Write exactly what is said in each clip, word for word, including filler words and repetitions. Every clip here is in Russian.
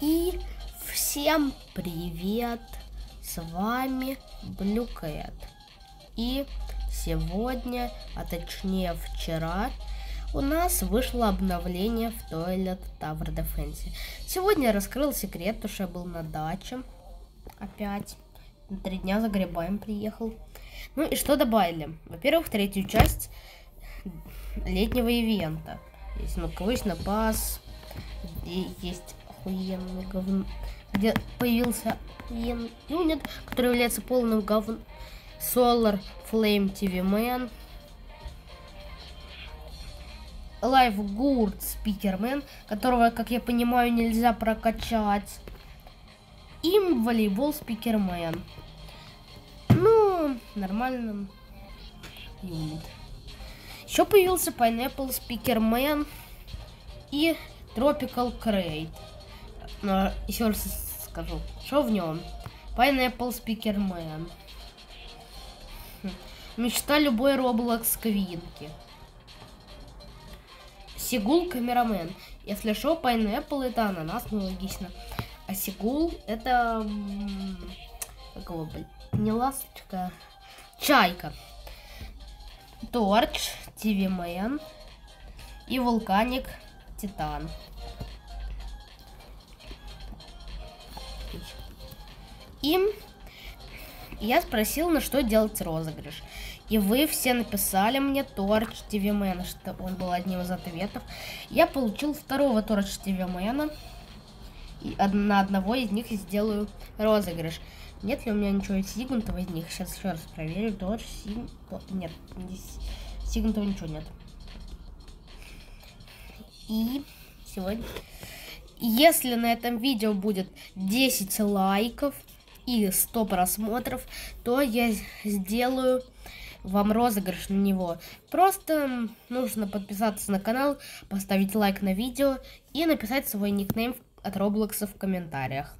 И всем привет, с вами Blue Cat. И сегодня, а точнее вчера, у нас вышло обновление в Toilet Tower Defense. Сегодня я раскрыл секрет, потому что я был на даче. Опять. На три дня за грибами приехал. Ну и что добавили? Во-первых, третью часть летнего ивента. Есть наукавыч, напас. И есть охуенный говн, где появился охуенный юнит, который является полным говном. Solar Flame ти ви Man. Live Gurt Speakerman, которого, как я понимаю, нельзя прокачать. И волейбол Speakerman. Ну, нормально. Юнит. Еще появился Pineapple Speakerman и Tropical Crate. Но еще раз скажу, что в нем? Pineapple Speakerman. Мечта любой Roblox квинки. Сигул Камерамен. Если что, Pineapple это ананас, ну логично. А Сигул это... Какого, блин? Не ласточка. Чайка. Торч ти ви Man. И Вулканик Титан. И я спросил, на что делать розыгрыш. И вы все написали мне Торч ти ви Man, что он был одним из ответов. Я получил второго Торч ти ви Man. И на одного из них сделаю розыгрыш. Нет ли у меня ничего из Сигунтова из них? Сейчас еще раз проверю. Торч, Сиг... Нет, здесь Сигунтова ничего нет. И сегодня... Если на этом видео будет десять лайков и сто просмотров, то я сделаю вам розыгрыш на него. Просто нужно подписаться на канал, поставить лайк на видео и написать свой никнейм от Роблокса в комментариях.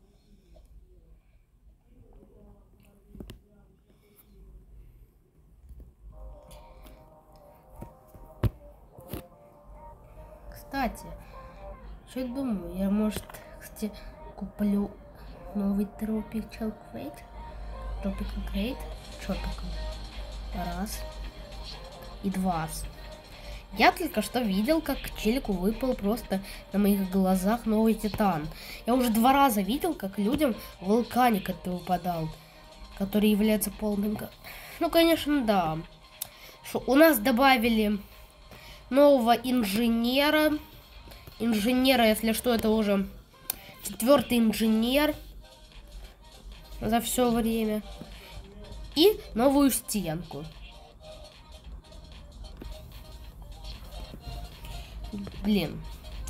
Кстати, что я думаю, я, может, кстати, куплю новый Tropical Crate. Tropical Crate. Tropical. Раз. И два. Я только что видел, как челику выпал просто на моих глазах новый Титан. Я уже два раза видел, как людям вулканик это выпадал, который является полным... Ну, конечно, да. Шо, у нас добавили нового инженера. Инженера, если что, это уже четвертый инженер за все время. И новую стенку. Блин.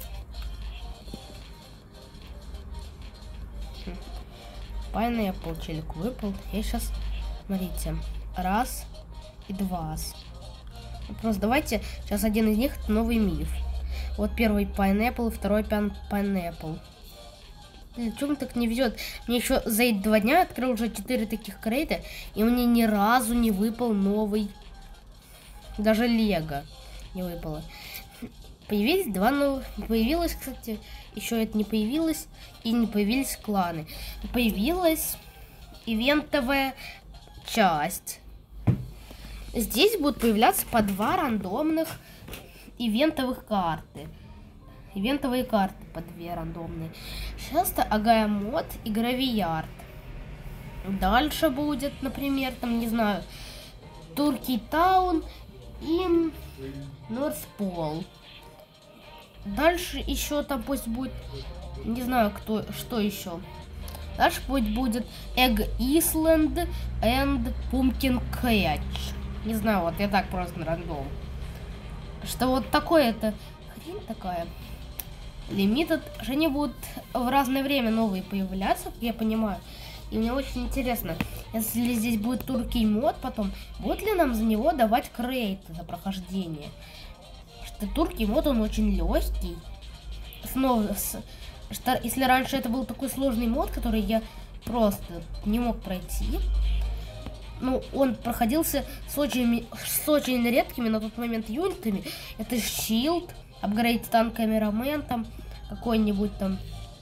Pineapple челик выпал. Я сейчас, смотрите, раз и два. Просто давайте сейчас один из них новый миф. Вот первый Pineapple, второй Pineapple. Блин, чё мне так не везет? Мне еще за эти два дня открыл уже четыре таких крейта, и мне ни разу не выпал новый. Даже Лего не выпало. Появились два новых. Появилось, кстати, еще это не появилось, и не появились кланы. Появилась ивентовая часть. Здесь будут появляться по два рандомных ивентовых карты. Ивентовые карты по две рандомные. Сейчас это Агая Мод и Гравиярд. Дальше будет, например, там, не знаю, Турки Таун и Норспол. Дальше еще там пусть будет, не знаю, кто, что еще. Дальше пусть будет Egg Island and Pumpkin Catch. Не знаю, вот я так просто на рандом. Что вот такое это хрень такая. Лимитед, что они будут в разное время новые появляться, я понимаю. И мне очень интересно, если здесь будет туркий мод потом, будет ли нам за него давать крейт за прохождение? Что туркий мод, он очень легкий. Снова, с, что, если раньше это был такой сложный мод, который я просто не мог пройти, ну, он проходился с очень, с очень редкими на тот момент юнитами. Это Shield, апгрейд Титан Камерамен, там какой-нибудь там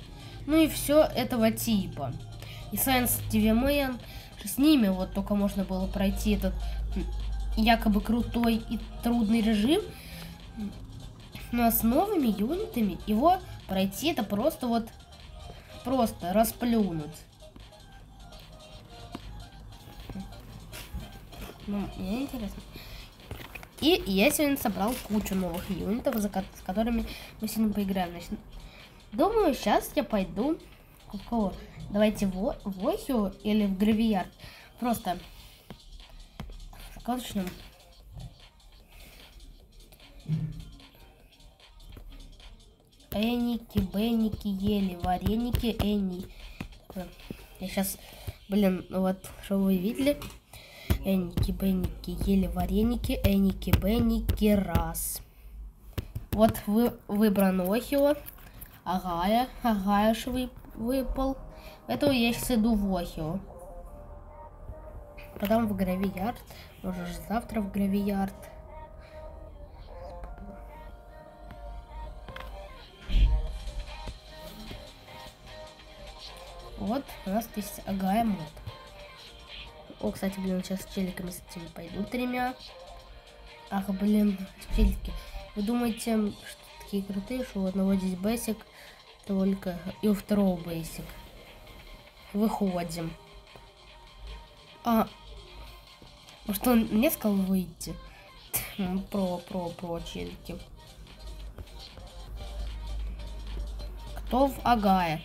Ну и все этого типа. И Science ти ви Man, с ними вот только можно было пройти этот якобы крутой и трудный режим. Но с новыми юнитами его пройти это просто вот, просто расплюнуть. Ну, мне интересно. И я сегодня собрал кучу новых юнитов, за ко с которыми мы сегодня поиграем. Значит, думаю, сейчас я пойду в кого? Давайте в, в Охио или в Гравиярд. Просто сказочным. Эники, Бенники, ели, вареники, Энни. Я сейчас, блин, вот, что вы видели? Эники, Бенники, ели, вареники, Эники, Бенники, раз. Вот вы, выбран Охио. Агая, Агаяш вы, выпал. Поэтому я сейчас иду в Охио. Потом в Гравиярд. Может, завтра в Гравиярд. Вот, у нас есть Агая мод. О, кстати, блин, сейчас с челиками с этими пойдут тремя. Ах, блин, челики. Вы думаете, что такие крутые, что у одного здесь бейсик только, и у второго бейсик. Выходим. А, может он мне сказал выйти? Про, про, про, челики. Кто в Агая?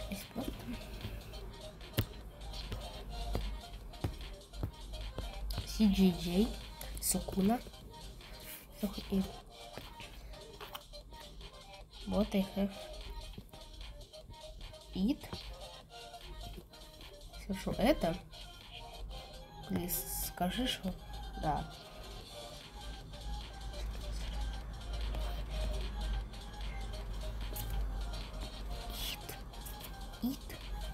си джей джей, Сукуна. И вот их. Ит. Слышу это. Плиз, скажи, что да. Ит. Ит.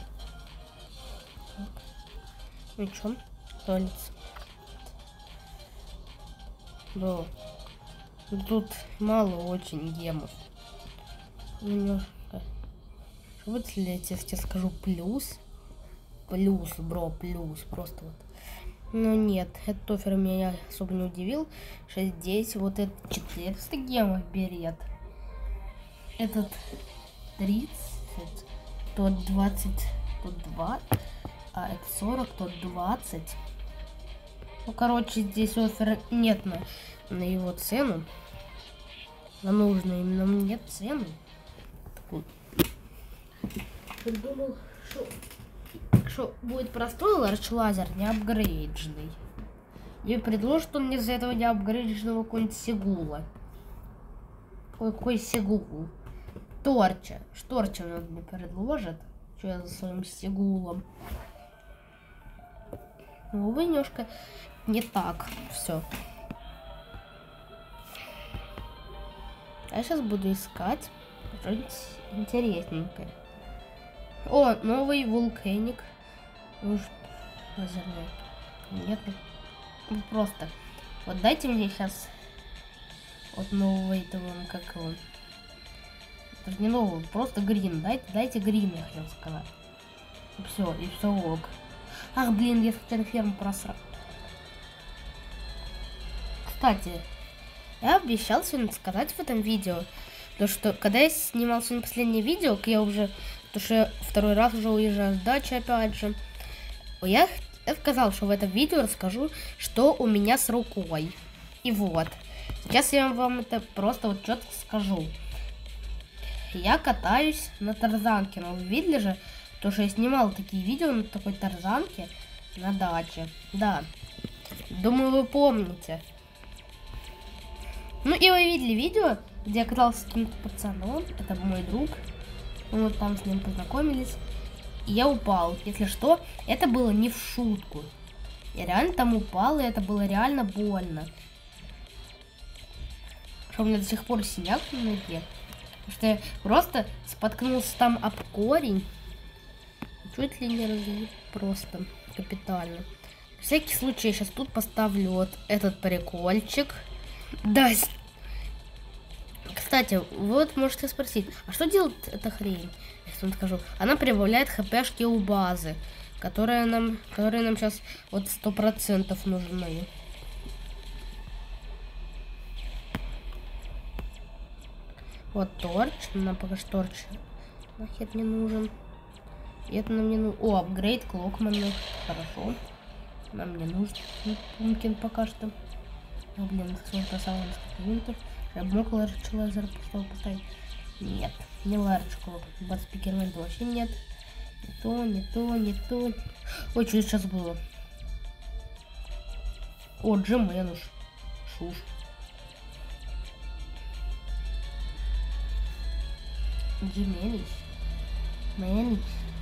Ну чё? Толец. Да. Тут мало очень гемов. Немножко. Вот если я тебе скажу плюс. Плюс, бро, плюс. Просто вот. Но нет, этот оффер меня особо не удивил. шесть десять, вот этот четыреста гемов берет. Этот тридцать, тот двадцать, тот два, а это сорок, тот двадцать. Ну, короче, здесь оффер нет на, на его цену. На нужную именно мне цену. Думал, что, что будет простой ларч лазер, не апгрейдженный. И предложит он мне за этого не апгрейдженного какого-нибудь Сегула. Ой, какой Сегул? Торча. Шторча он мне предложит. Что я за своим Сегулом. Ну, увы, немножко не так все. Я сейчас буду искать что-нибудь интересненькое. О, новый вулканик. Уж лазерный. Нет. Ну, просто. Вот дайте мне сейчас вот нового этого, как его. Это же не новый, просто грин. Дайте, дайте грин, я хотел сказать. И все, и все ок. Ах, блин, я хотел ферму просрал. Кстати, я обещал сегодня сказать в этом видео, то что когда я снимал сегодня последнее видео, я уже, то что я второй раз уже уезжаю с дачи опять же, я, я сказал, что в этом видео расскажу, что у меня с рукой. И вот, сейчас я вам это просто вот четко скажу. Я катаюсь на тарзанке, но вы видели же, то что я снимал такие видео на такой тарзанке на даче. Да, думаю, вы помните. Ну и вы видели видео, где я катался с каким-то пацаном, это мой друг, мы вот там с ним познакомились, и я упал. Если что, это было не в шутку. Я реально там упал, и это было реально больно. Что у меня до сих пор синяк на ноге. Потому что я просто споткнулся там об корень. Чуть ли не разлил, просто капитально. На всякий случай я сейчас тут поставлю вот этот прикольчик. Да. Кстати, вот можете спросить, а что делает эта хрень? Я вам скажу. Она прибавляет хпшки у базы, которые нам, которые нам сейчас вот сто процентов нужны. Вот торч, нам пока что торч нахер не нужен. И это нам не нужно. О, апгрейд Клокмана. Хорошо. Нам не нужен Пумкин пока что. О, блин, все бросал несколько юнитов. Я бы мог Ларч Лазер поставить. Нет, не Ларч Клок. Батспикермен вообще нет. Не то, не то, не то. Ой, что сейчас было? О, Джеменуш. Шуш. Джеменуш. Менуш.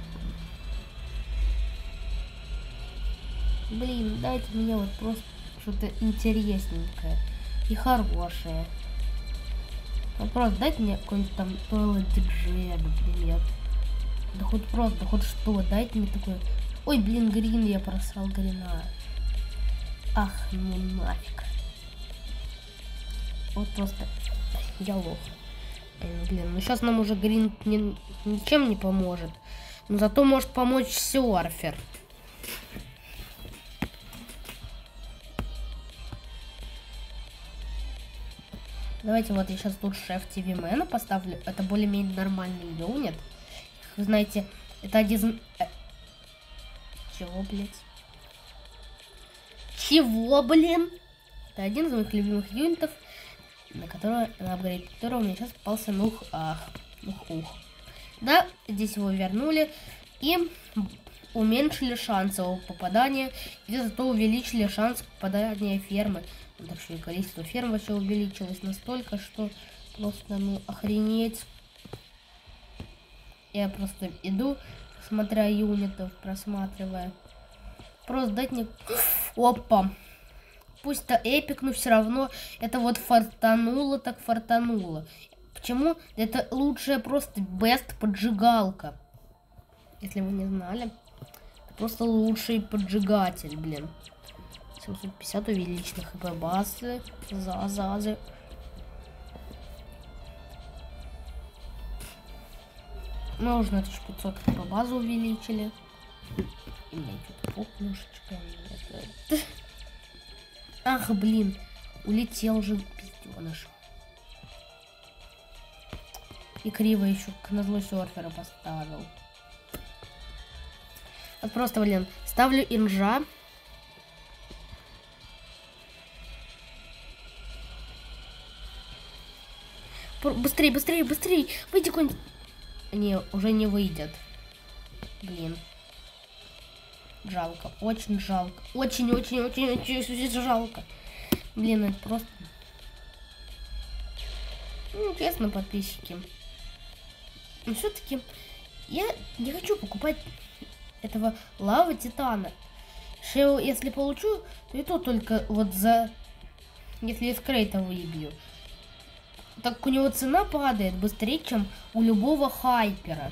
Блин, дайте мне вот просто что-то интересненькое и хорошее. Вот просто дайте мне какой-нибудь там Toilet диджей, например. Да хоть просто, да хоть что, дайте мне такое. Ой, блин, Грин, я просрал Грина. Ах, ну нафиг. Вот просто я лох. Эй, блин, ну сейчас нам уже Грин ни, ничем не поможет. Но зато может помочь серфер. Давайте вот я сейчас тут шеф ТВ-мэна поставлю. Это более-менее нормальный юнит. Вы знаете, это один... Чего, блядь? Чего, блин? Это один из моих любимых юнитов, на которого, на апгрейд которого у меня сейчас попался нух, ах, нух, ух. Да, здесь его вернули и уменьшили шанс его попадания, и зато увеличили шанс попадания фермы. Так что и количество ферм вообще увеличилось настолько, что просто, ну, охренеть. Я просто иду, смотря юнитов, просматривая. Просто дать мне... Опа! Пусть это эпик, но все равно это вот фартануло, так фартануло. Почему? Это лучшая просто бест поджигалка. Если вы не знали. Это просто лучший поджигатель, блин. семьсот пятьдесят увеличенных хп базы. Зазазы. Мы уже на тысячу пятьсот хп базу увеличили. И мне что-то пухнушечка. Ах, блин. Улетел же пизденыш. И криво еще к назло серфера поставил. Вот просто, блин, ставлю инжа. Быстрее, быстрее, быстрее. Выйди какой-нибудь. Не, уже не выйдет. Блин. Жалко, очень жалко. Очень, очень, очень, очень жалко. Блин, это просто... Ну, честно, подписчики. Но все-таки я не хочу покупать этого лава титана. Что если получу, то и то только вот за... Если из крейта выбью. Так у него цена падает быстрее, чем у любого хайпера.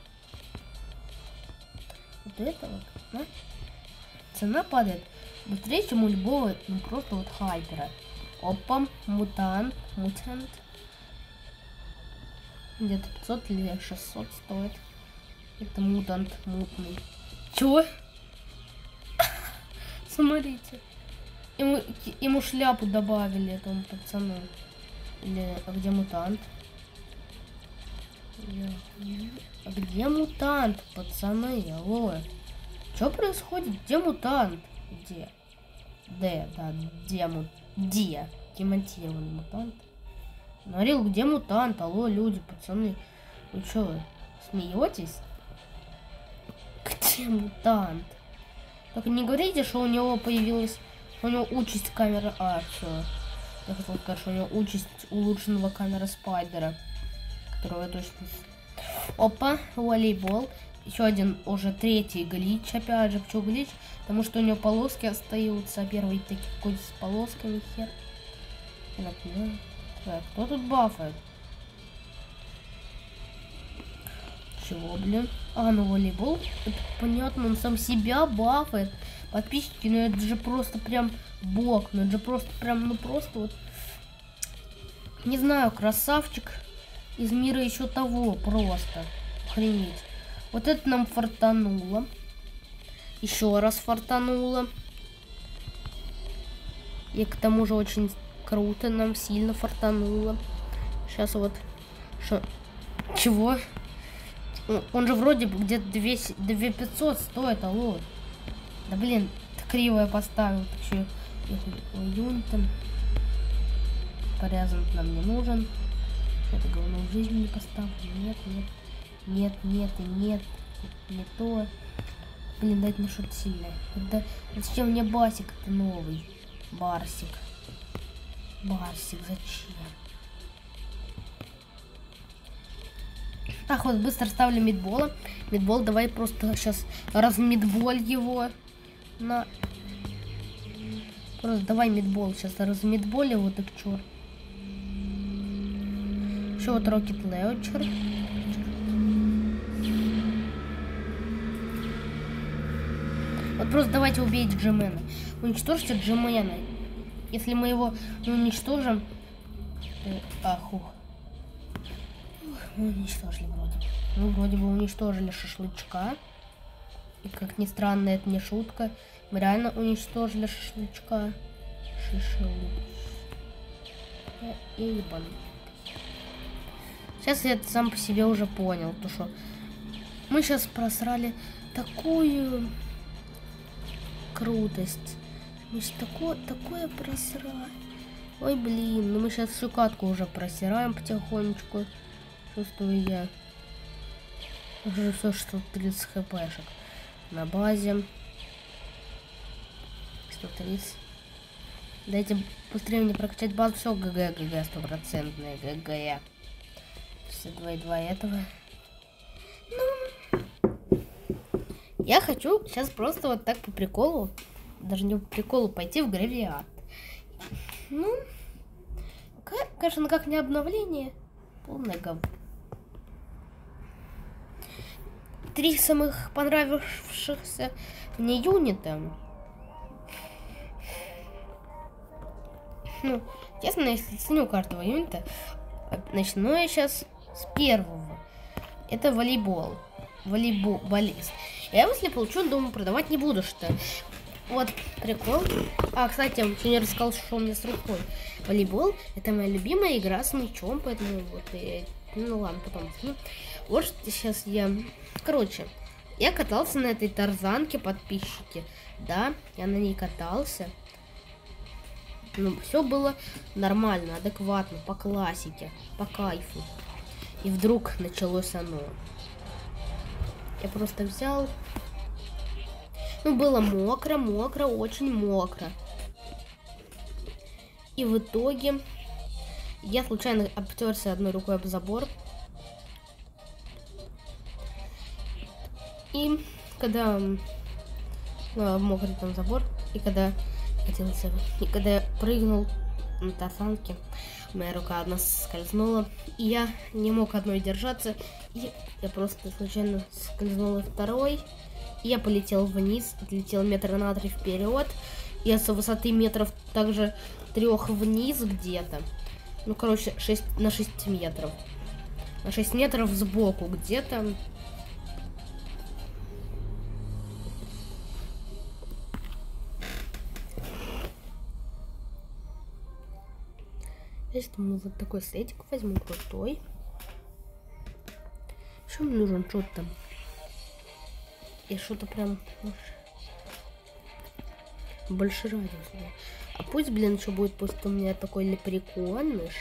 Вот это вот, да? Цена падает быстрее, чем у любого, ну, просто вот хайпера. Опа, мутант, мутант. Где-то пятьсот или шестьсот стоит. Это мутант мутный. Чего? Смотрите. Ему, ему шляпу добавили этому пацану. Или, а где мутант? А где мутант, пацаны? Алло. Что происходит? Где мутант? Где? Д, да, где мут... Где? Демонтированный мутант. Говорил, где мутант? Алло, люди, пацаны. Вы что, смеетесь? Где мутант? Только не говорите, что у него появилась... У него участь камера... А, все. Я хотел сказать, что у него участь улучшенного камера спайдера. Которого я точно... Опа, волейбол. Еще один, уже третий глич. Опять же, почему глич? Потому что у него полоски остаются. Первый такой какой-то с полосками хер. Так, кто тут бафает? Чего, блин? А, ну волейбол. Это понятно, он сам себя бафает. Подписчики, ну это же просто прям бог. Ну это же просто прям, ну просто вот... Не знаю, красавчик из мира еще того, просто охренеть. Вот это нам фартануло. Еще раз фартануло. И к тому же очень круто нам сильно фартануло. Сейчас вот... Шо? Чего? Он же вроде бы где-то две тысячи пятьсот стоит, алло. Да блин, криво я поставил. Еще юнитом. Порезан нам не нужен. Это говно в жизни не поставлю. Нет, нет. Нет, нет и нет. Не то. Блин, дать мне что-то сильное. Да, зачем мне басик-то новый? Барсик. Барсик, зачем? Так, вот быстро ставлю мидбола. Мидбол, давай просто сейчас размидболь его. На... Просто давай мидбол сейчас размидболь его, так чё. Еще вот Rocket Launcher. Вот просто давайте убить Джимена. Уничтожьте Джимена. Если мы его не уничтожим... Ах, ух. Мы уничтожили вроде. Ну, вроде бы уничтожили шашлычка. И как ни странно, это не шутка. Мы реально уничтожили шашлычка. Шашлык. Я ебаный. Сейчас я это сам по себе уже понял. То, что мы сейчас просрали такую крутость. Мы сейчас такое, такое просрали. Ой, блин. Ну мы сейчас всю катку уже просираем потихонечку. Чувствую я. Уже все, что тридцать хпшек. На базе. сто тридцать. Дайте быстрее мне прокачать базу. Все, ГГ, ГГ, стопроцентная ГГ. шестьдесят два и два этого. Ну, я хочу сейчас просто вот так по приколу, даже не по приколу, пойти в Гравиард. Ну, конечно, как не обновление, полное говно. Три самых понравившихся мне юнита. Ну, честно, если ценю каждого юнита, начну я сейчас с первого. Это волейбол. Волейболист. Я его, если получу, думаю, продавать не буду, что. Вот прикол. А, кстати, я еще не рассказал, что у меня с рукой. Волейбол — это моя любимая игра с мячом, поэтому вот я... Ну ладно, потом. Ну, вот что сейчас я... Короче, я катался на этой тарзанке, подписчики. Да, я на ней катался. Ну, все было нормально, адекватно, по классике, по кайфу. И вдруг началось оно. Я просто взял... Ну, было мокро, мокро, очень мокро. И в итоге я случайно обтерся одной рукой об забор. И когда... Ну, мокрый там забор. И когда... Катился, и когда я прыгнул на тарзанке, моя рука одна скользнула. И я не мог одной держаться. И я просто случайно скользнула второй. И я полетел вниз, отлетел метра на три вперед. И с высоты метров также трех вниз где-то. Ну, короче, шесть, на шесть метров. На шесть метров сбоку где-то. Если мы вот такой сетик возьму крутой. Что мне нужен? Что-то там. И что-то прям больше радиус. А пусть, блин, еще будет пусть у меня такой лепреконыш.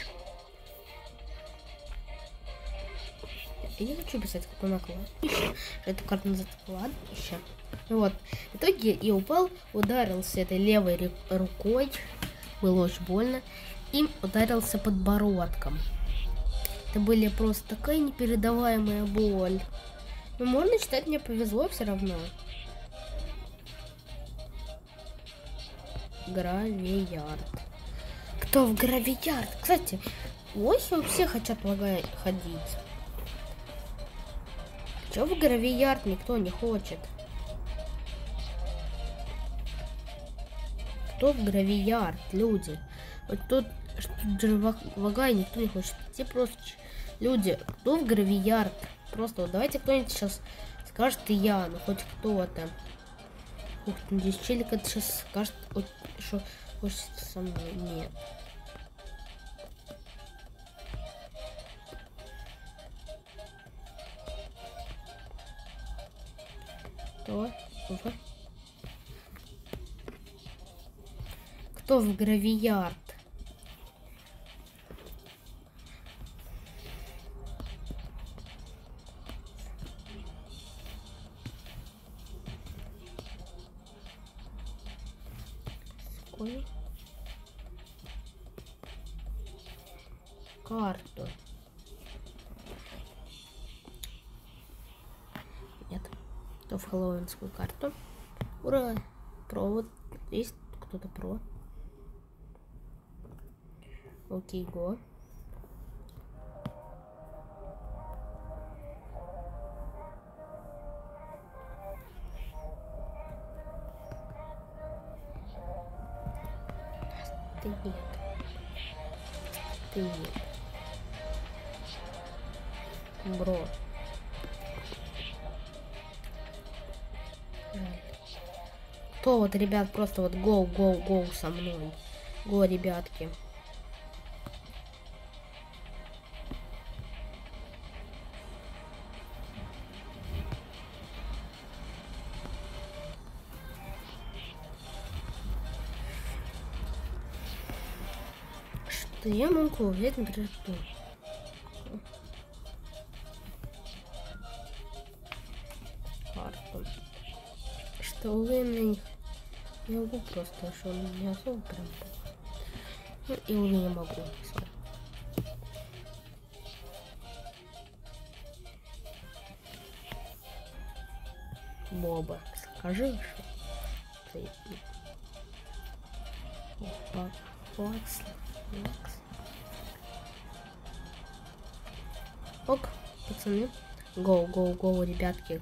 Я не хочу писать, какой наклад. Это карта называется кладбище. Вот. В итоге я упал, ударился этой левой рукой. Было очень больно. И ударился подбородком. Это были просто такая непередаваемая боль. Но можно считать, мне повезло все равно. Гравиярд. Кто в Гравиярд? Кстати, осенью все хотят лагать ходить. Чё в Гравиярд никто не хочет? Кто в Гравиярд, люди? Вот тут Вага, никто не хочет идти, просто люди, кто в Гравиярд? Просто вот давайте кто-нибудь сейчас скажет и я, ну хоть кто-то. Ух, надеюсь, челик это сейчас скажет, что хочет со мной. Нет. Кто? Кто? Кто в Гравиярд? Ой. Карту. Нет. То в хэллоуинскую карту. Ура! Провод. Есть кто-то про. Окей, го. Ты нет. Ты нет. Бро. Кто вот, ребят, просто вот гоу, гоу, гоу со мной. Го, ребятки. Что я могу взять, например, что? Карту. Что вы на них? Я могу просто, что он не особо прям. Ну, и уже не могу. Все. Боба, скажи, что ты. Флакс. Ок, пацаны. Гоу, гоу, гоу, ребятки.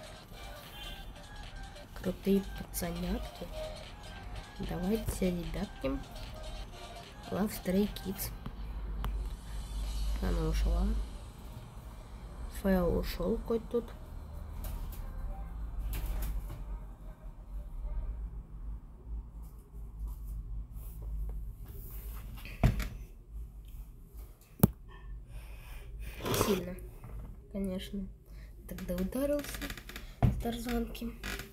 Крутые пацанятки. Давайте, ребятки. Love Stray Kids. Она ушла. Фэл ушел хоть тут. Сильно, конечно. Тогда ударился с тарзанки.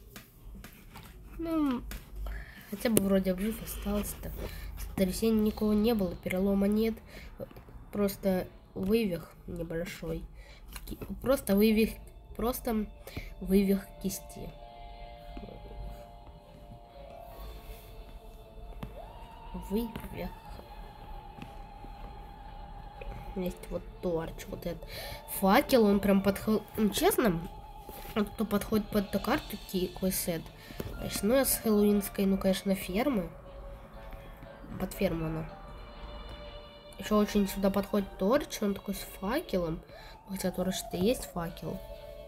Ну, хотя бы вроде жив остался-то. Сотрясения никого не было, перелома нет. Просто вывих небольшой. Просто вывих, просто вывих кисти. Вывих. Есть вот торч, вот этот факел, он прям подходит. Ну, честно, вот кто подходит под эту карту, какой сет. Ну, я с хэллоуинской, ну, конечно, фермы. Под ферму она. Еще очень сюда подходит торч, он такой с факелом. Хотя торч-то есть факел.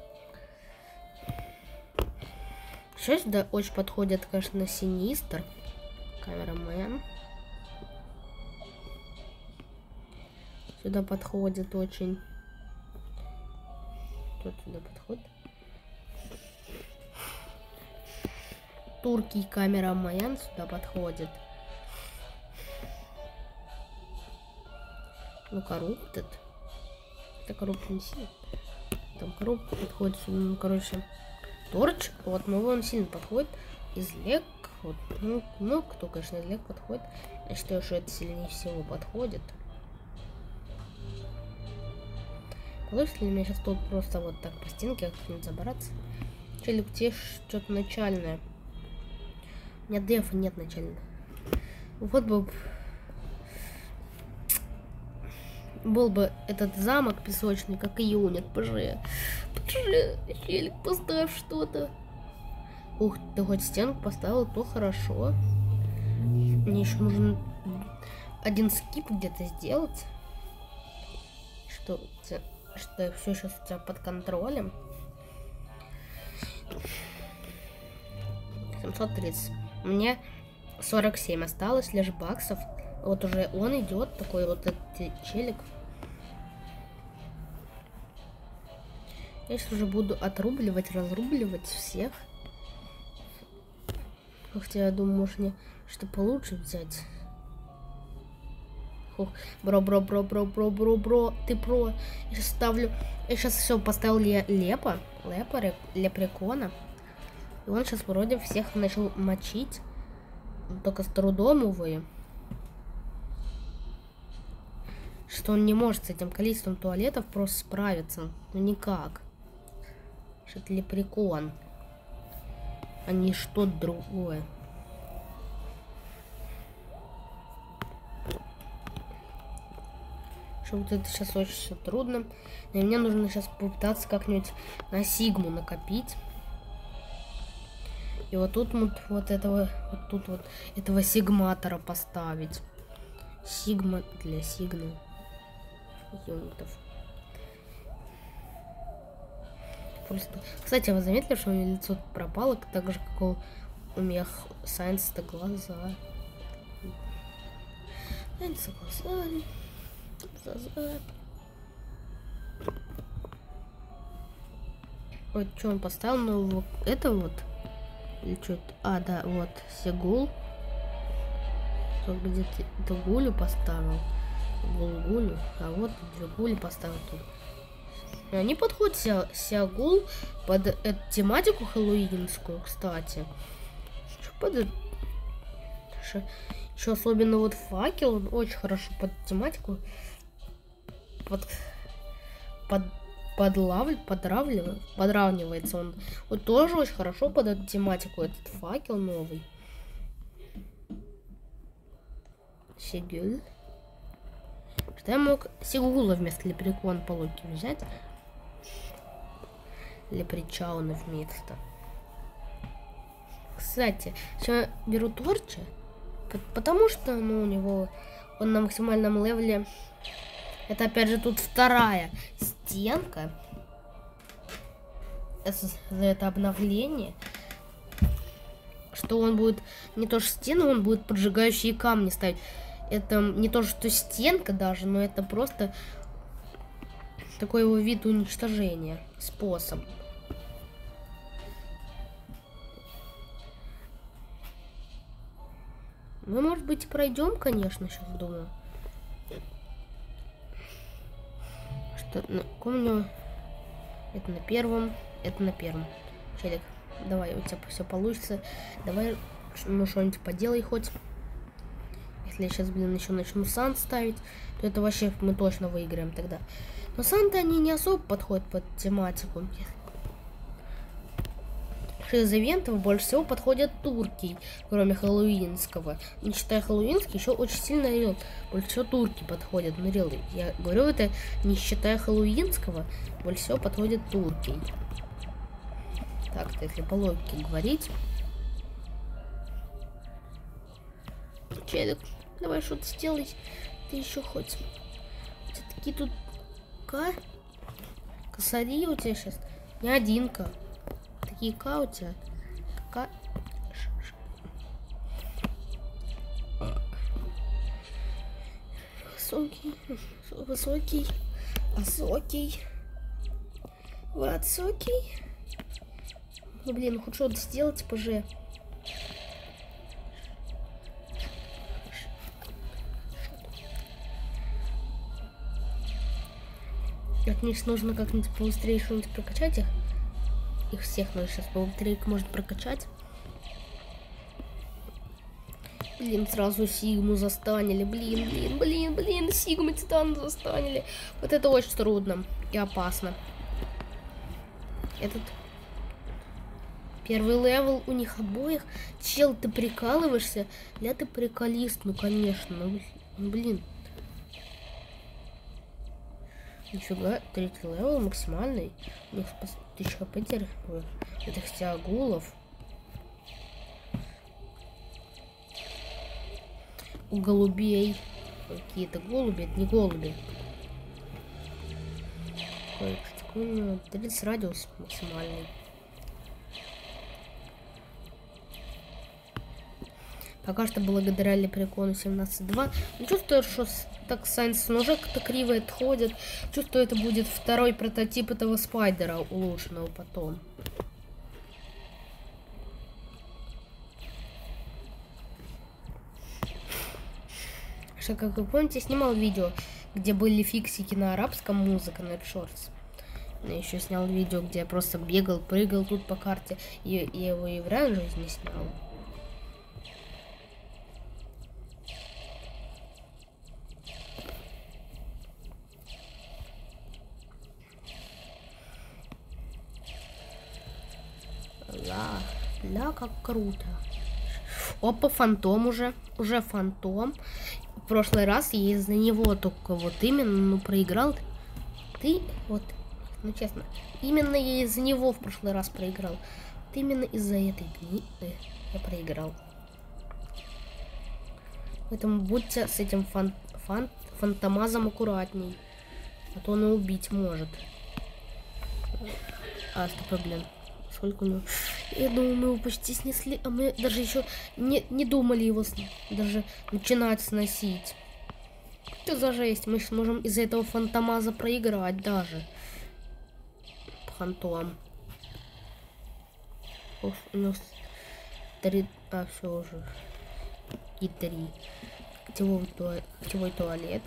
Еще сюда очень подходит, конечно, Синистер. Камерамен. Сюда подходит очень. Кто сюда подходит? Туркий камерамен сюда подходит. Ну, коррупт. Это коррупт не сильно. Там коррупт подходит сюда. Ну, короче, торч. Вот, ну, он сильно подходит. Излек. Вот, ну, ну, кто, конечно, излек подходит. Я считаю, что это сильнее всего подходит. Получится ли мне сейчас тут просто вот так по стенке как-нибудь забраться? Челик, тебе что-то начальное. У меня дефа нет начального. Вот бы... Был бы этот замок песочный, как и юнит. Пожи. Пожи. Челик, поставь что-то. Ух, ты хоть стенку поставил, то хорошо. Мне еще нужен один скип где-то сделать. Что... что все сейчас у тебя под контролем. семьсот тридцать. Мне сорок семь осталось лишь баксов. Вот уже он идет, такой вот этот челик. Я сейчас уже буду отрубливать, разрубливать всех. Хотя я думаю, может мне что получше взять. Ох, бро, бро, бро, бро, бро, бро, бро, ты про. Я сейчас ставлю. Я сейчас все поставил ле лепа, лепа, лепрекона. И он сейчас вроде всех начал мочить. Только с трудом, увы. Что он не может с этим количеством туалетов просто справиться. Ну никак. Что это лепрекон, а не что-то другое. Что вот это сейчас очень все трудно. И мне нужно сейчас попытаться как-нибудь на сигму накопить. И вот тут вот, вот этого, вот тут вот этого сигматора поставить. Сигма для сигнал юнитов. Просто... Кстати, вы заметили, что у меня лицо пропало, так же, как у, у меня Сайнс-то глаза. Сайнс глаза. Глаза. Вот что он поставил, ну вот это вот. Или что-то. А, да, вот, Сегул. Где-то это Гулю поставил. Гулю. А вот две Гули поставил тут. Они подходят ся, Сягул под эту тематику хэллоуинскую, кстати. Что под что, еще особенно вот факел, он очень хорошо под тематику под, под подлавль, подравливает, подравнивается он. Вот тоже очень хорошо под эту тематику этот факел новый. Сигул. Что я мог Сигула вместо лепрекона по логике взять? Лепричауна вместо. Кстати, я беру Торча, потому что, ну, у него он на максимальном левеле. Это опять же тут вторая стенка. Это, это обновление. Что он будет не то что стену, он будет поджигающие камни ставить. Это не то что стенка даже, но это просто такой его вид уничтожения. Способ. Мы, может быть, пройдем, конечно, сейчас думаю. Что, ну, помню, это на первом, это на первом. Челик, давай, у тебя все получится. Давай, ну, что-нибудь поделай хоть. Если я сейчас, блин, еще начну сан ставить, то это вообще мы точно выиграем тогда. Но сан-то они не особо подходят под тематику. Из ивентов больше всего подходят турки, кроме хэллоуинского. Не считая хэллоуинский, еще очень сильно идет. Больше всего турки подходят. Ну, реально, я говорю это, не считая хэллоуинского, больше всего подходят турки. Так-то, если по логике говорить. Челик, давай что-то сделай. Ты еще хоть. У тебя такие тут К. Косари у тебя сейчас. Не один К. Такие К у тебя. К. Высокий. Высокий. Высокий. Высокий. Ну, блин, хоть что-то сделать, поже. Конечно, нужно как-нибудь побыстрее что-нибудь прокачать их. Их всех нужно сейчас побыстрее может прокачать. Блин, сразу Сигму застанили. Блин, блин, блин, блин, Сигму Титан застанили. Вот это очень трудно и опасно. Этот первый левел у них обоих. Чел, ты прикалываешься? Да ты приколист, ну конечно. Ну, блин. Нифига, третий левел максимальный. У них тысяча хп этих стягулов. У голубей. Какие-то голуби, это не голуби. тридцать радиус максимальный. Пока что благодаря Лепрекону семнадцать два. Чувствую, что так Сайнс уже как-то криво отходит. Чувствую, это будет второй прототип этого Спайдера, улучшенного потом. Что, как вы помните, снимал видео, где были фиксики на арабском, музыка на Shorts. Я еще снял видео, где я просто бегал, прыгал тут по карте. И я его и в реальной жизни снял. Ла, ла, как круто. Опа, фантом уже. Уже фантом. В прошлый раз я из-за него только вот именно, ну, проиграл. Ты, вот, ну, честно, именно я из-за него в прошлый раз проиграл. Вот именно из-за этой гни я проиграл. Поэтому будьте с этим фан фан фантомазом аккуратней. А то он и убить может. А, стоп, блин. Сколько у него? Я думаю, мы его почти снесли, а мы даже еще не, не думали его с... даже начинать сносить. Что за жесть? Мы сможем из-за этого фантомаза проиграть даже. Фантом. Ух, у нас три... А, все уже. И три. Когтевой, туалет. Когтевой туалет.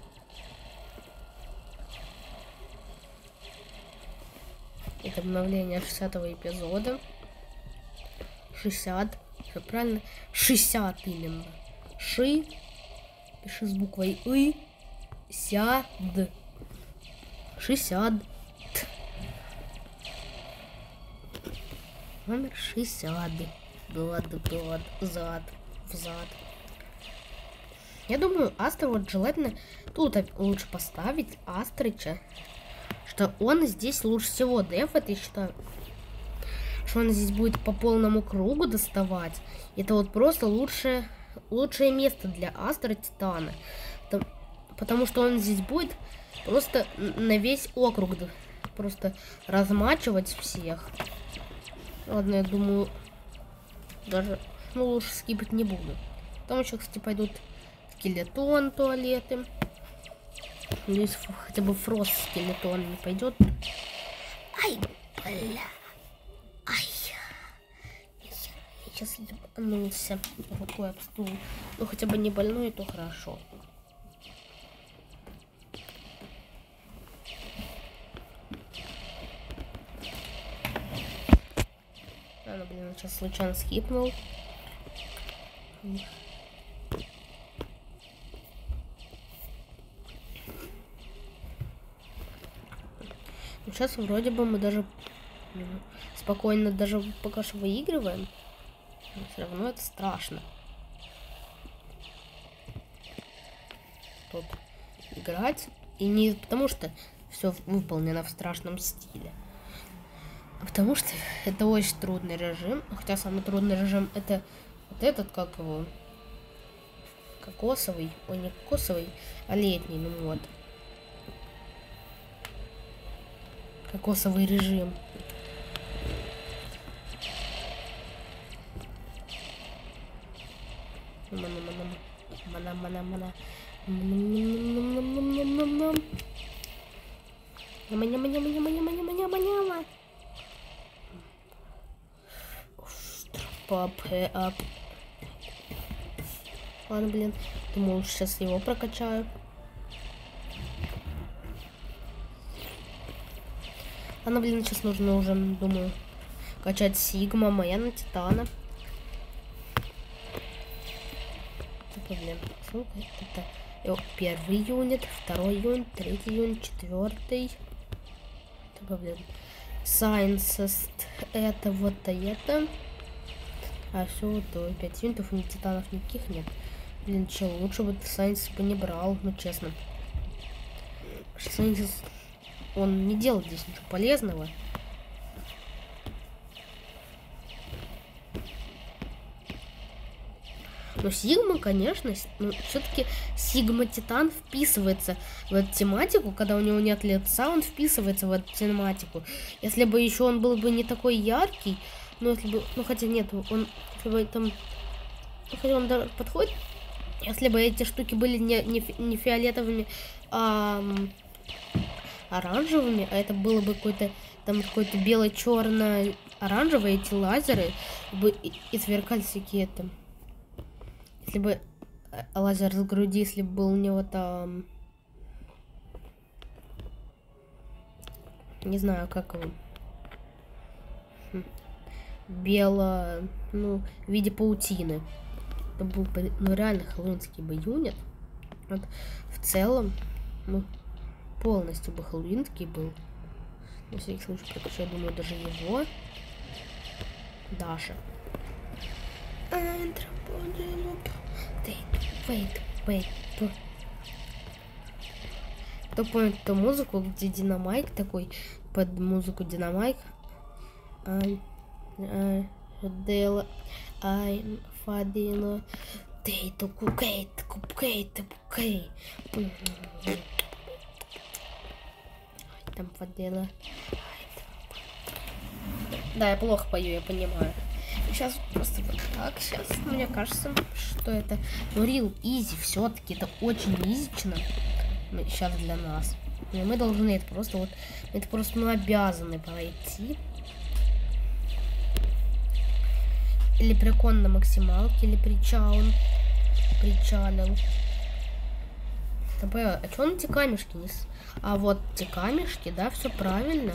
Это обновление шестидесятого эпизода. шестьдесят. Все правильно? шестьдесят именно. Ши. Пиши с буквой И. Ся. Д. шестьдесят. Номер шестьдесят. Год, год, зад, взад. Я думаю, Астра вот желательно тут лучше поставить Астрича. Что он здесь лучше всего дефает, я считаю, что он здесь будет по полному кругу доставать. Это вот просто лучшее, лучшее место для Астра Титана. Потому что он здесь будет просто на весь округ просто размачивать всех. Ладно, я думаю, даже, ну, лучше скипать не буду. Потом еще, кстати, пойдут скелетон, туалеты. Надеюсь, хотя бы Фрост скелетон не пойдет. Ай, бля. Ай. Я сейчас ебанулся рукой об стул. Ну, хотя бы не больной, то хорошо. А, ну, блин, сейчас случайно скипнул. Сейчас вроде бы мы даже спокойно даже пока что выигрываем. Но все равно это страшно. Тут играть. И не потому что все выполнено в страшном стиле. А потому что это очень трудный режим. Хотя самый трудный режим это вот этот, как его, кокосовый. Ой, не кокосовый, а летний, ну вот. Кокосовый режим. Мана-мана-мана. Маня-маня-маня-маня-маня-маня-маня-маня. Пап, ап. Ладно, блин. Думаю, сейчас его прокачаю. Ладно, блин, сейчас нужно уже, думаю, качать Сигма, моя на Титана. Это, блин, сколько это? Первый юнит, второй юнит, третий юнит, четвертый. Это, блин, Сайнс, это вот это. А все, вот пять юнитов, у Титанов никаких нет. Блин, че, лучше бы Сайнс бы не брал, ну честно. Сайнс, он не делает здесь ничего полезного. Но Сигма, конечно, ну, все-таки Сигма Титан вписывается в эту тематику, когда у него нет лица, он вписывается в эту тематику. Если бы еще он был бы не такой яркий, ну если бы, ну хотя нет, он, если бы там Хотя он даже подходит. Если бы эти штуки были не, не, не фиолетовыми, а оранжевыми, а это было бы какой-то там какой-то бело-черно-оранжевый, эти лазеры бы и, и сверкали всякие там. Если бы лазер с груди, если бы был у него там, не знаю, как его, бело, ну, в виде паутины. Это был бы, ну, реально хэллоуинский бы юнит. Вот, в целом, ну, полностью бы хэллоуинский был. На всякий случай, потому что я думаю, даже его. Даша. Wait, wait. Кто помнит эту музыку, где Динамайк такой, под музыку Динамайк. Дела, ай, фадила, дейто, кукейт, кукейт, кукей. Там фадила. Да, я плохо пою, я понимаю. Сейчас просто вот так, сейчас мне кажется, что это, ну, real easy, все-таки это очень изично сейчас для нас. И мы должны это просто вот, это просто мы обязаны пройти. Лепрекон на максималке, или причал, причалил. А что он эти камешки не... А вот те камешки, да, все правильно.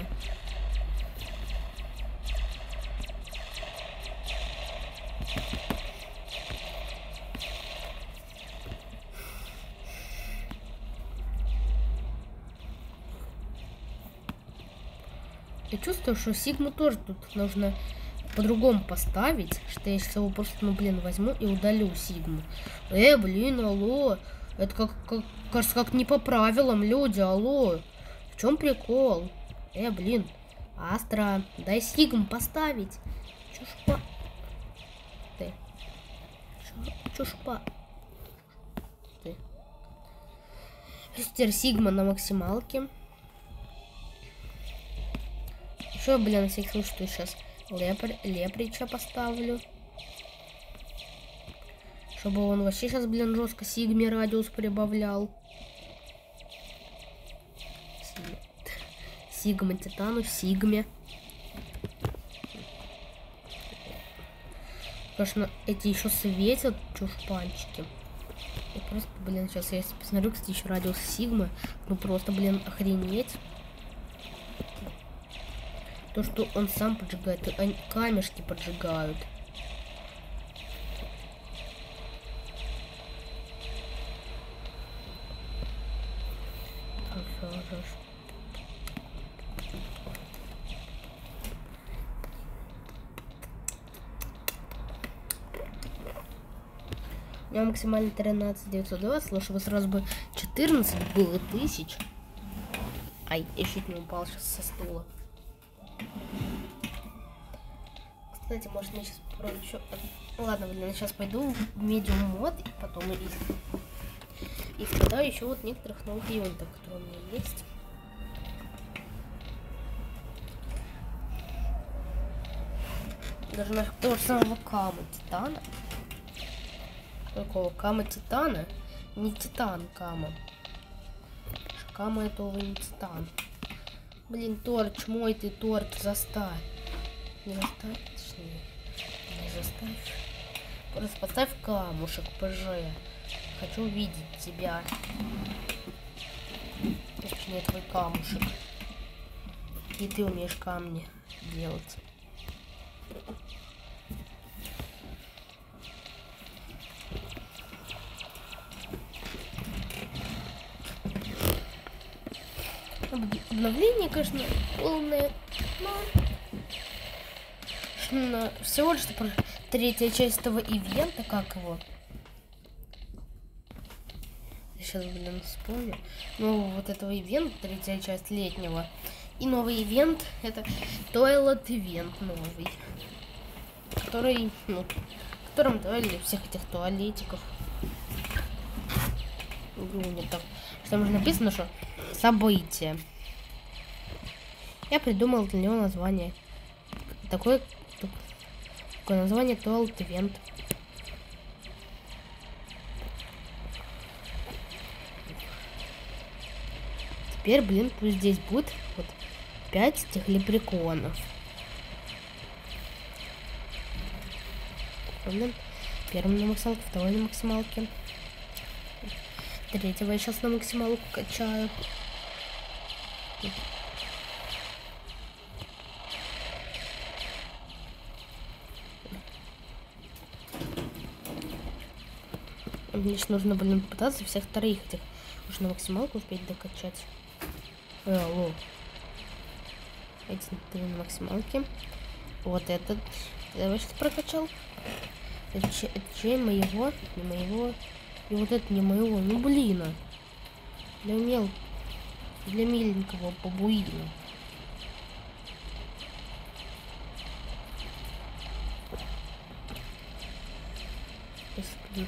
Я чувствую, что Сигму тоже тут нужно по-другому поставить, что я сейчас его просто, ну, блин, возьму и удалю Сигму. Э, блин, алло. Это как, как, кажется, как не по правилам, люди, алло. В чем прикол? Э, блин. Астра, дай Сигму поставить. Чушпа. Ты. Чушпа. Ты. Теперь Сигма на максималке. Еще, блин, на всякий случай сейчас Лепр, Леприча поставлю. Чтобы он вообще сейчас, блин, жестко Сигме радиус прибавлял. Сигма Титану, Сигме. Конечно, эти еще светят чушпанчики. И просто, блин, сейчас я посмотрю, кстати, еще радиус Сигмы. Ну просто, блин, охренеть. То, что он сам поджигает, они камешки поджигают. У меня максимально тринадцать девятьсот двадцать, чтобы сразу бы четырнадцать было тысяч. Ай, я чуть не упал сейчас со стула. Кстати, может, я сейчас попробую еще... Ладно, блин, я сейчас пойду в медиум мод, и потом и, и тогда еще вот некоторых новых юнитов, которые у меня есть. Даже на того же самого Кама Титана. Какого? Кама Титана? Не Титан Кама. Кама этого не Титан. Блин, торч, мой ты торч, заставь. Не заставь, точнее. Не заставь. Просто поставь камушек, ПЖ. Хочу увидеть тебя. Точнее, твой камушек. И ты умеешь камни делать. Обновление, конечно, полное, но всего лишь третья часть этого ивента, как его. Я сейчас, блин, вспомню. Ну, вот этого ивента, третья часть летнего. И новый ивент, это Toilet ивент новый. Который, ну, в котором добавили всех этих туалетиков. Не так. Там уже написано, что событие. Я придумал для него название. Такое, такое название Toilet Event. Теперь, блин, пусть здесь будет вот пять этих лепреконов. Блин. Первый на максималке, второй на максималке. Третьего я сейчас на максималку качаю. Мне же нужно, блин, пытаться всех троих этих уж на максималку успеть докачать. Э, алло. Эти три на максималке. Вот этот. Я вообще прокачал. Это, это чей моего? Не моего. И вот это не моего. Ну блин. А. Для мел... Для миленького бабуина. Господи.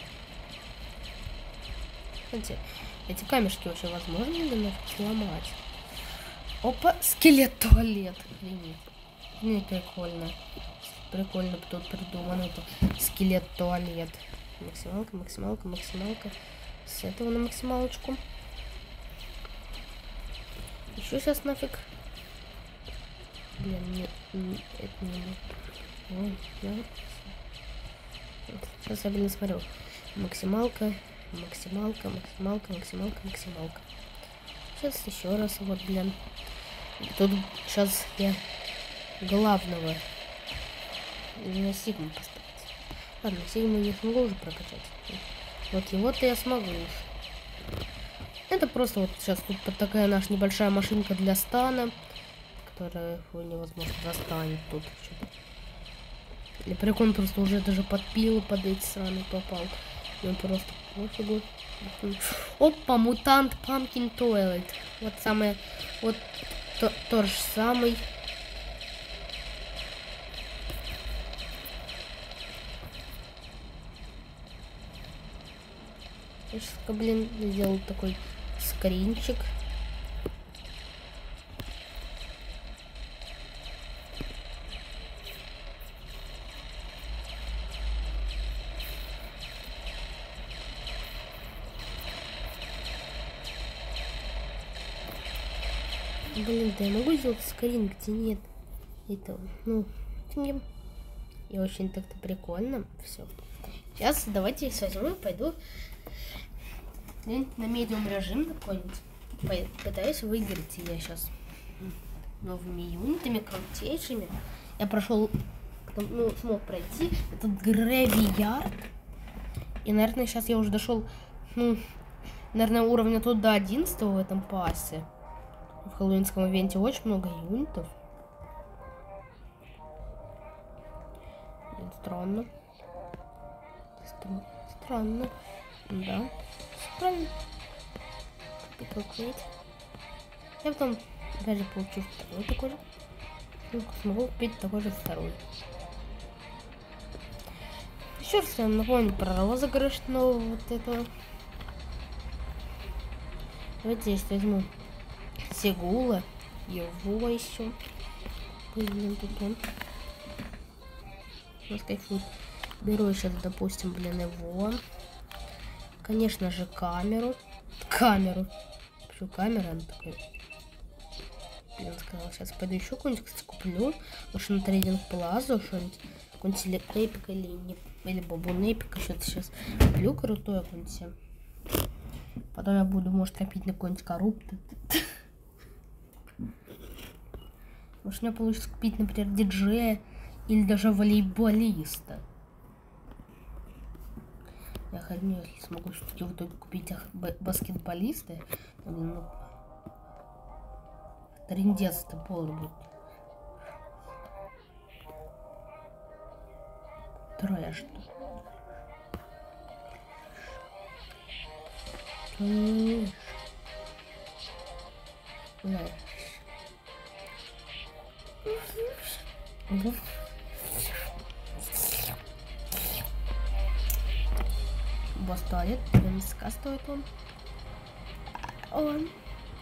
Кстати, эти камешки вообще возможно ли сломать? Опа, скелет туалет. Не прикольно. Прикольно тут придумано. Это скелет туалет. Максималка, максималка, максималка. С этого на максималочку. Еще сейчас нафиг. Блин, нет, не, это не... Ой, нет. Сейчас я, блин, смотрю. Максималка. Максималка, максималка, максималка, максималка. Сейчас еще раз, вот, блин. Тут сейчас я главного на Сигму поставить. Ладно, Сигму не смогу уже прокачать. Вот его-то я смогу. Это просто вот сейчас тут вот такая наша небольшая машинка для стана, которая его невозможно застанет тут. Лепрекон просто уже даже подпил под эти саны попал. И он просто пофигу. Опа, мутант Pumpkin Toilet. Вот самое, вот то, то же самый. Я сейчас, блин, сделал такой скринчик. Блин, да я могу сделать скрин, где нет этого. Ну, мне и очень так-то прикольно. Все. Сейчас давайте я возьму и пойду на медиум режим какой-нибудь. Пытаюсь выиграть я сейчас новыми юнитами, крутейшими. Я прошел, ну, смог пройти этот гравиярд. И, наверное, сейчас я уже дошел, ну, наверное, уровня тут до одиннадцатого в этом пассе. В хэллоуинском ивенте очень много юнитов. Странно. Стр... Странно. Да. Странно. Я потом даже получу второй такой же. Ну, смогу купить такой же второй. Еще раз я напомню про розыгрыш нового вот этого. Давайте я сейчас возьму Сигула, его еще. Блин, тут он. У кайфует. Беру сейчас, допустим, блин, его. Конечно же, камеру. Камеру. Почему камера? Она такая... Блин, сказал, сейчас пойду еще какую-нибудь, кстати, куплю. Может, на трейдинг плазу что-нибудь. Какой-нибудь эпик или не... Или бабун эпика. Что-то сейчас куплю крутое какое-нибудь. Потом я буду, может, копить на какой-нибудь коррупт. Может, у меня получится купить, например, диджея или даже волейболиста. Я хреню, если смогу все-таки в итоге купить баскетболиста. Ну, трындец-то полный будет. Трэш. Трэш. Бастолет, ска стоит он. Он.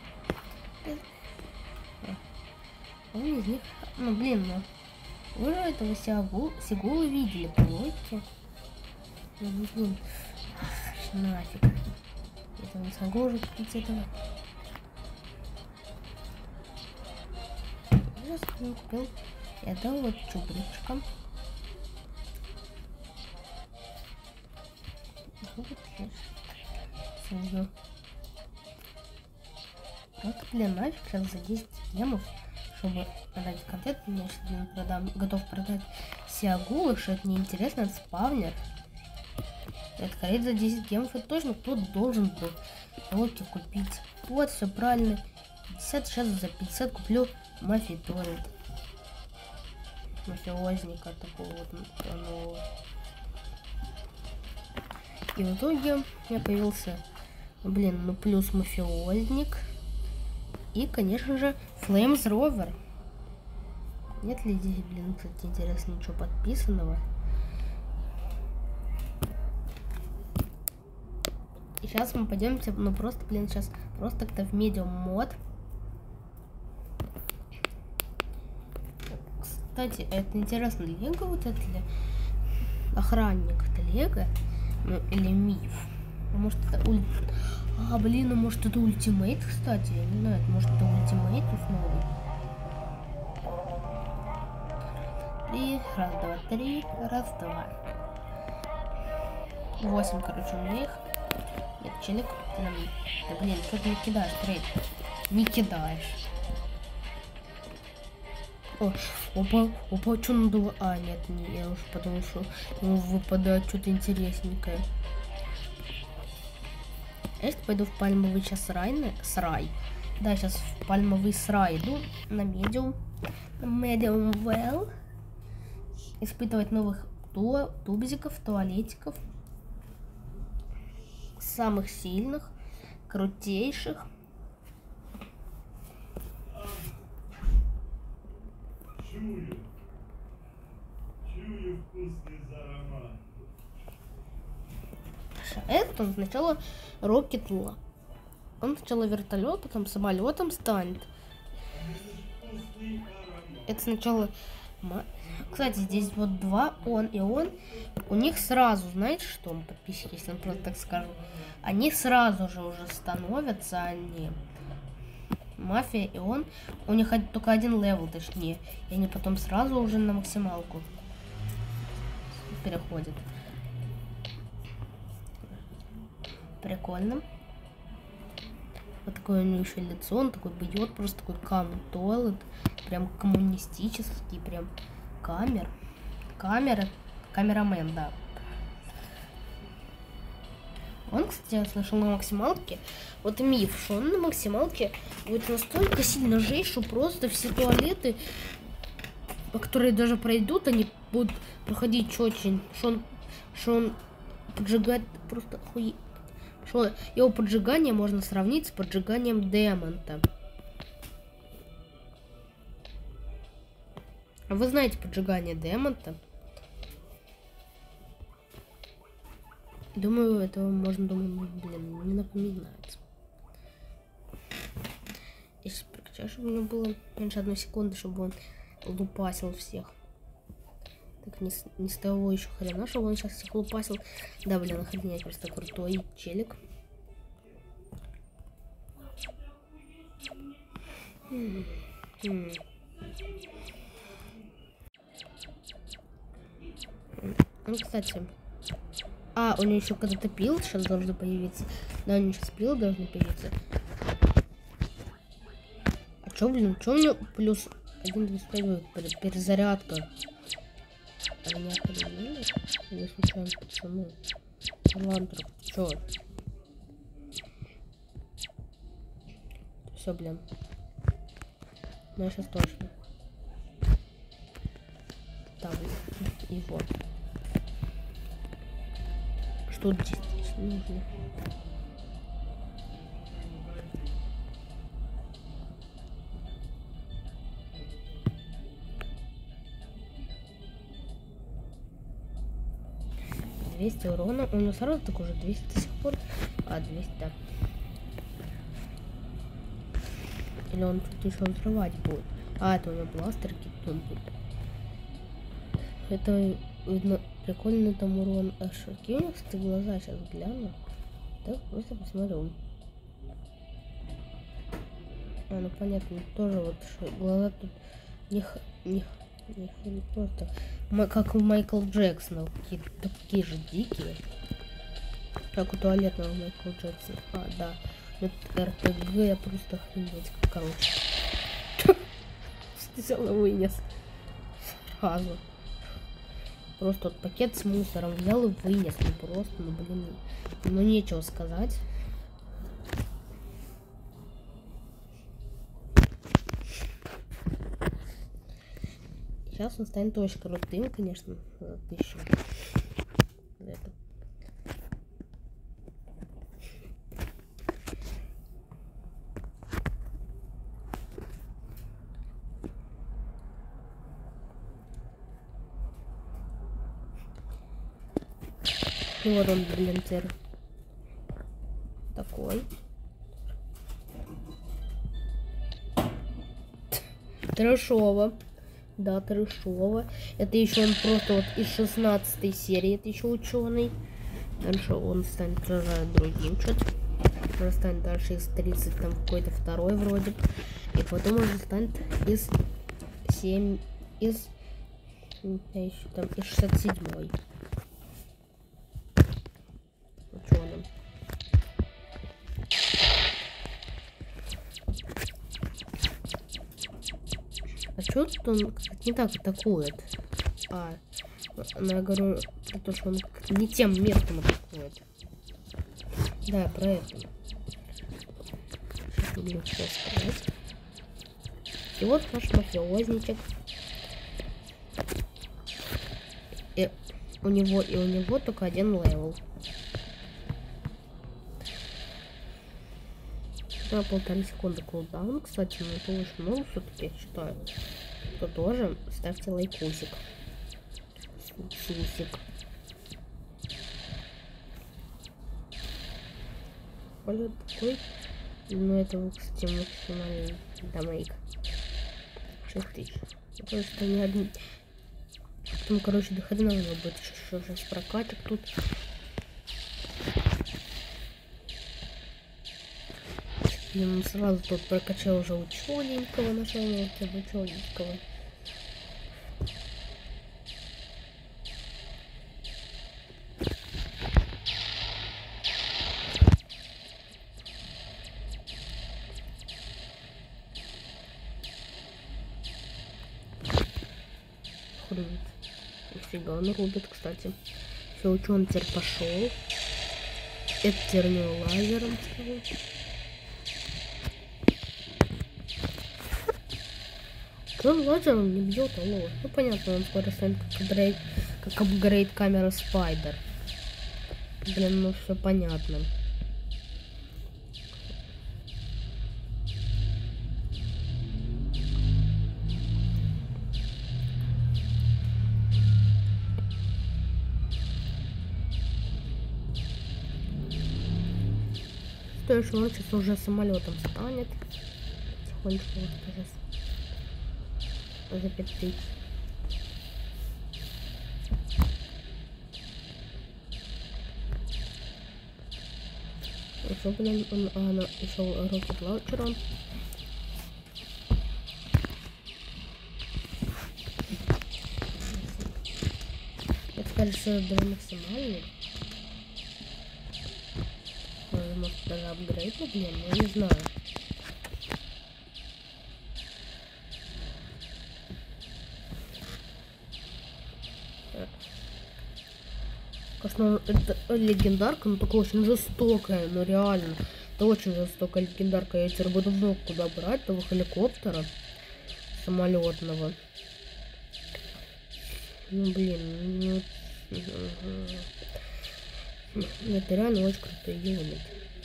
Он из них. Ну блин, ну. Вы же этого Сигула, Сигула видели по логике. Ну блин. Ах, нафиг. Это не смогу уже купить этого. сейчас купил это вот чубричка. Вот, вот, блин, нафиг сейчас за десять гемов, чтобы продать контент, я сейчас, блин, продам, готов продать все агулы, что это неинтересно, это спавнер. Это скорее за десять гемов, это точно кто-то должен был локи купить. Вот, все правильно. пятьдесят, сейчас за пятьдесят куплю мафии торрент. Мафиозника такого вот нового. И в итоге у меня появился, блин, ну плюс мафиозник. И, конечно же, Flames Rover. Нет ли здесь, блин, кстати, интересно, ничего подписанного? И сейчас мы пойдемте, ну просто, блин, сейчас просто как-то в медиум мод. Кстати, это интересно, Лего вот это ли? Охранник, это Лего? Ну, или миф? А может это уль... А, блин, а может это ультимейт, кстати? Я не знаю, может это ультимейт новый? И раз, два, три, раз, два. Восемь, короче, у меня их. Нет, челик, ты нам... Да, блин, как не кидаешь, трейд? Не кидаешь. О, опа, опа, что надо... А, нет, не, я уже подумал, что ему выпадает что-то интересненькое. Я сейчас пойду в пальмовый сейчас рай, срай. Да, сейчас в пальмовый срай иду на медиум. Медиум well. Испытывать новых ту тубзиков, туалетиков. Самых сильных, крутейших. Чую, чую вкусный аромат. Это он сначала рокетла. Он сначала вертолет, потом самолетом станет. Это сначала... Кстати, здесь вот два, он и он. У них сразу, знаете что, подписчики, если я просто так скажу, они сразу же уже становятся, они... Мафия и он, у них только один левел, точнее. И они потом сразу уже на максималку переходят. Прикольно. Вот такое у него еще лицо, он такой бьет, просто такой камень туалет, прям коммунистический, прям камер, камера, камерамен, да. Он, кстати, я слышал на максималке, вот миф, что он на максималке будет настолько сильно жесть, что просто все туалеты, по которые даже пройдут, они будут проходить очень, что он, что он поджигает просто охуеть. Что его поджигание можно сравнить с поджиганием Демонта. А вы знаете поджигание Демонта? Думаю, этого можно, думаю, блин, не напоминать. Если прокачаю, чтобы у него было меньше одной секунды, чтобы он лупасил всех. Так, не с, не с того еще хрена, чтобы он сейчас всех лупасил. Да, блин, охренеть, просто крутой челик. М -м. Ну, кстати. А, у него еще когда-то пил сейчас должен появиться. Да, у него сейчас пил должен появиться. А чё, блин, чё у него плюс один двадцать пять перезарядка? А меня охренели? Или случайно пацаны? Ландров, чё? Все, блин. Ну, я сейчас точно. Там, и вот. Что здесь нужно? двести урона. У него сразу так уже двести до сих пор. А, двести, да. Или он тут еще взрывать будет. А, это у него бластерки тут будет. Это видно прикольно там урон. А что, какие у него, кстати, глаза сейчас гляну? Так, просто посмотрю. А, ну понятно, тоже вот что, глаза тут Не, х- не, х- не, х- не просто. Мы, как у Майкла Джексона, какие-то такие же дикие. Как у туалетного Майкла Джексона. А, да. Вот эр пэ гэ, я просто охренеть, короче. Взял и вынес. Сразу. Просто вот пакет с мусором взял и вынес. Ну просто, ну блин. Ну нечего сказать. Сейчас он станет очень крутым, конечно. Тысячу. Это. И вот он, блин, теперь такой. Трэшово. Да, трэшово. Это еще он просто вот из шестнадцатой серии. Это еще ученый. Дальше он станет уже другим что-то. Он станет дальше из тридцать там какой-то второй вроде. И потом уже станет из семь, из еще там из шестьдесят седьмой. Ученым. А что тут он не так атакует? А, ну, я говорю про то, что он не тем местом атакует. Да, про это. Сейчас буду все сказать. И вот наш мафиозничек. И у него и у него только один левел. На полторы секунды кулдаун, кстати, но это очень много все-таки, я считаю. То тоже ставьте лайкусик. Сусик. Вот такой. Ну это, кстати, максимальный дамейк. шесть тысяч. Потому что не одни. Потом, короче, до хрена у него будет еще сейчас прокатик тут. И сразу тут прокачал уже учененького, нашел этого учененького. Рубит. Нифига, он рубит, кстати. Все, ученый теперь пошел. Это тернил лазером стал. Он лазером не бьет, алло. Ну понятно, он скоро станет как апгрейд, как апгрейд камеры Спайдер. Блин, ну все понятно. То, что он сейчас уже самолетом станет. Тихонечко вот сейчас. За пять тысяч. Еще, блин, он, а, она еще рокет лаунчером. Это, кажется, даже максимальный. Может, даже апгрейд, ну, блин, я не знаю. Конечно, это легендарка, но такая очень жестокая, ну реально. Это очень жестокая легендарка. Я теперь буду много куда брать, того хеликоптера самолетного. Ну блин, ну, это реально очень крутой юнит.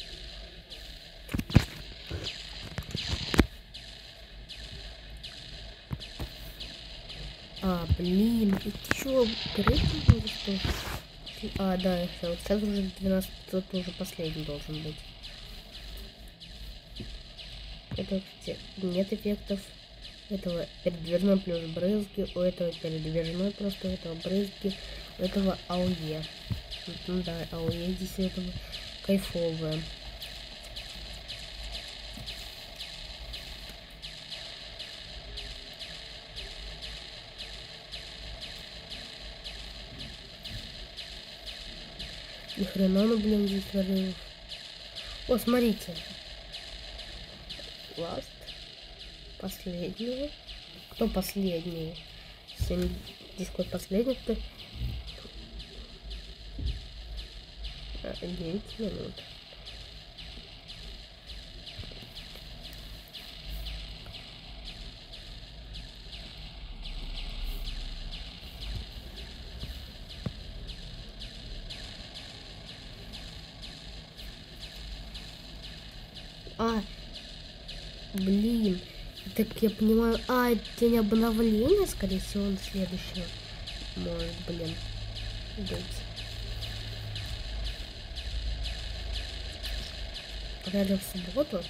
А, блин, ты чё, грейдинг или что? А, да, вот сейчас уже двенадцать пятьсот уже последний должен быть. Это, кстати, нет эффектов. Этого передвижной плюс брызги, у этого передвижной просто, у этого брызги, у этого АОЕ. Ну да, АОЕ здесь у этого кайфовое. Ни хрена, ну, блин, здесь прорывов. О, смотрите. Ласт. Последний. Кто последний? семь... Здесь какой последний? Кто? девять минут. А, блин, так я понимаю, а, это день обновления, скорее всего, он следующий. Может, блин, быть. Реально в субботу.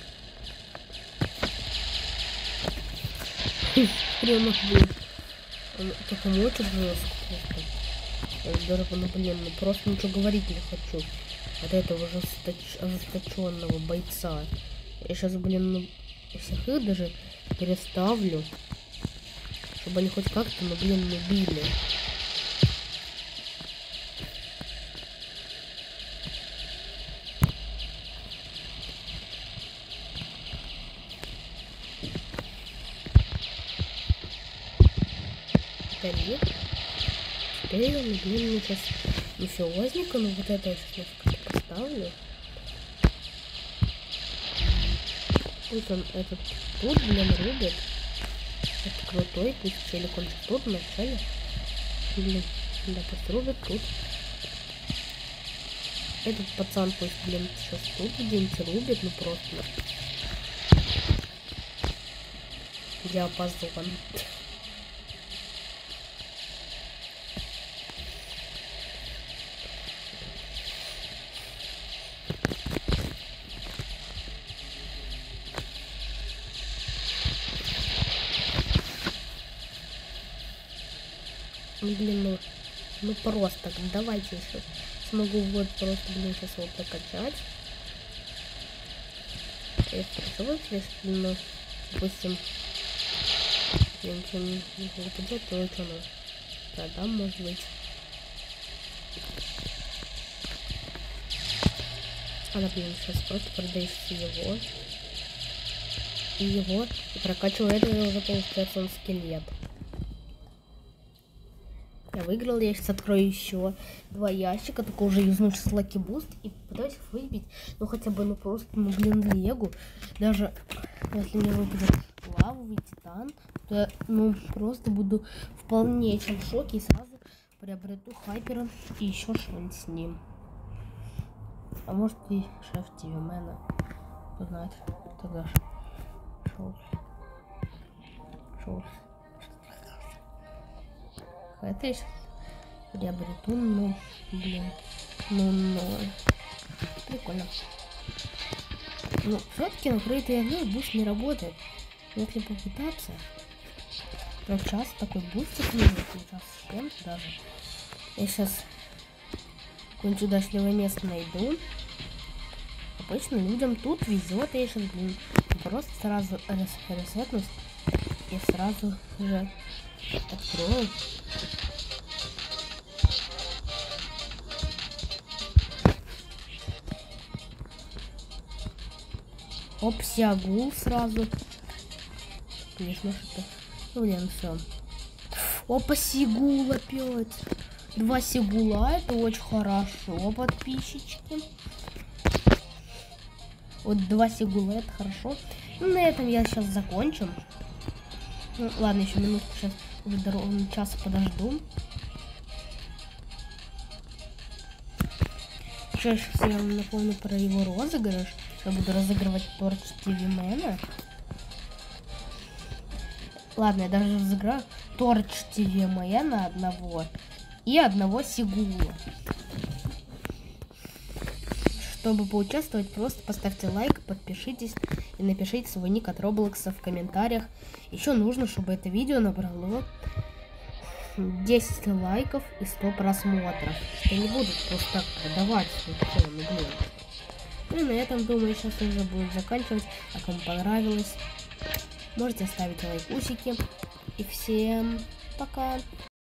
Прямо, блин. Он только мочит жестко просто. Я даже, ну, блин, ну просто ничего говорить не хочу. От этого ожесточенного бойца. Я сейчас, блин, ну, всех их даже переставлю. Чтобы они хоть как-то, ну, блин, не били. Теперь, теперь я, ну, блин, сейчас мафиозника, ну, вот это я сейчас как-то поставлю. Пусть он этот тут, блин, рубит. Это крутой, пусть челик он тут вначале. Блин, да, пусть рубит тут. Этот пацан пусть, блин, сейчас тут где-нибудь рубит, ну просто. Диапазон. Блин, ну, ну просто, давайте еще смогу вот просто, блин, сейчас вот прокачать. Если что, если, ну, допустим, я ничего не, не выпадет, то что, ну, продам, может быть. А, блин, сейчас просто продаешь его. И его, и прокачиваю этого, уже получается он скелет. Я выиграл, я сейчас открою еще два ящика, только уже юзнуть с Lucky Boost и попытаюсь выбить, ну хотя бы, ну просто, ну блин, Легу. Даже если мне выпадет лавовый титан, то я, ну, просто буду в полнейшем шоке и сразу приобрету хайпера и еще что-нибудь с ним. А может и шеф Тивимена, кто знает, тогда шоу. Шоу. Это я приобрету, ну, блин, ну, ну, прикольно. Ну, все-таки накрытый огонь буст не работает. Если попытаться, то час такой бустик не будет, час с чем-то даже. Я сейчас какое-нибудь удачливое место найду. Обычно людям тут везет, я сейчас, блин, просто сразу ресетнусь и сразу же открою. Оп, сиагул сразу. Конечно, что-то. Ну, блин, все. Опа, сигул опять. Два сигула, это очень хорошо, подписчики. Вот два сигула, это хорошо. Ну, на этом я сейчас закончу. Ну, ладно, еще минутку, сейчас уже до ровно часа подожду. Сейчас я вам напомню про его розыгрыш. Я буду разыгрывать торч Тивимена. Ладно, я даже разыграю торч Тивимена одного и одного сигула. Чтобы поучаствовать, просто поставьте лайк, подпишитесь и напишите свой ник от Роблокса в комментариях. Еще нужно, чтобы это видео набрало десять лайков и сто просмотров. Что не будут просто так продавать свой полный глаз. Ну и на этом, думаю, сейчас уже будет заканчивать. А кому понравилось, можете ставить лайкусики. И всем пока!